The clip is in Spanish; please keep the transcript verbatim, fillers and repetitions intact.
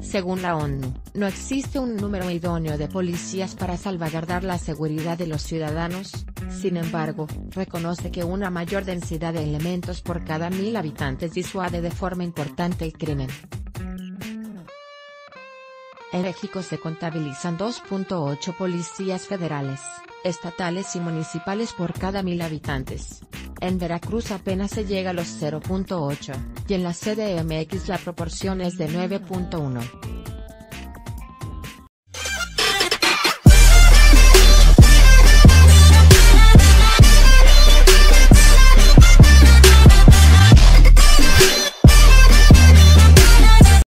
Según la ONU, no existe un número idóneo de policías para salvaguardar la seguridad de los ciudadanos. Sin embargo, reconoce que una mayor densidad de elementos por cada mil habitantes disuade de forma importante el crimen. En México se contabilizan dos punto ocho policías federales, estatales y municipales por cada mil habitantes. En Veracruz apenas se llega a los cero punto ocho, y en la C D M X la proporción es de nueve punto uno.